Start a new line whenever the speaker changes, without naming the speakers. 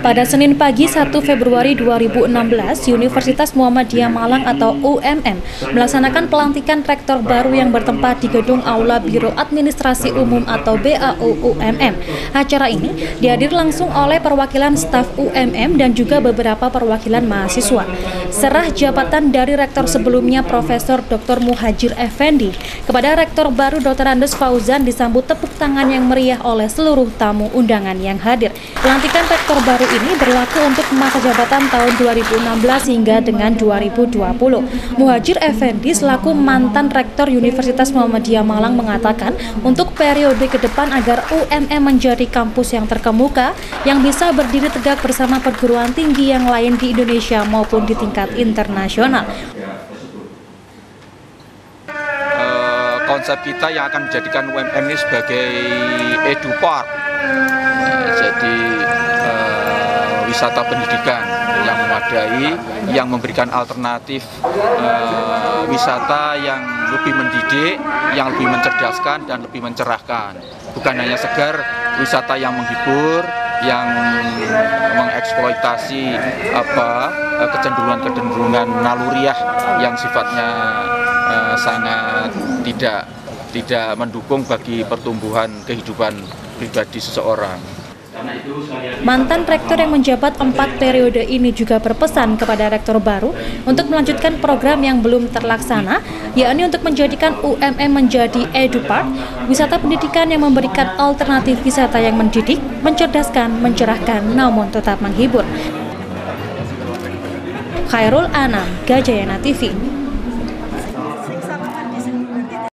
Pada Senin pagi 1 Februari 2016, Universitas Muhammadiyah Malang atau UMM melaksanakan pelantikan rektor baru yang bertempat di Gedung Aula Biro Administrasi Umum atau BAU UMM. Acara ini dihadiri langsung oleh perwakilan staf UMM dan juga beberapa perwakilan mahasiswa. Serah jabatan dari rektor sebelumnya Profesor Dr. Muhajir Effendi kepada rektor baru Dr. Andes Fauzan disambut tepuk tangan yang meriah oleh seluruh tamu undangan yang hadir. Pelantikan rektor baru ini berlaku untuk masa jabatan tahun 2016 hingga dengan 2020. Muhajir Effendi selaku mantan rektor Universitas Muhammadiyah Malang mengatakan untuk periode ke depan agar UMM menjadi kampus yang terkemuka yang bisa berdiri tegak bersama perguruan tinggi yang lain di Indonesia maupun di tingkat internasional.
Konsep kita yang akan menjadikan UMM ini sebagai edupark, jadi wisata pendidikan yang memadai, yang memberikan alternatif wisata yang lebih mendidik, yang lebih mencerdaskan dan lebih mencerahkan. Bukan hanya segar wisata yang menghibur, yang mengeksploitasi kecenderungan naluriah yang sifatnya sangat tidak mendukung bagi pertumbuhan kehidupan pribadi seseorang.
Mantan rektor yang menjabat 4 periode ini juga berpesan kepada rektor baru untuk melanjutkan program yang belum terlaksana, yakni untuk menjadikan UMM menjadi edupark, wisata pendidikan yang memberikan alternatif wisata yang mendidik, mencerdaskan, mencerahkan, namun tetap menghibur. Khairul Anam, Gajayana TV.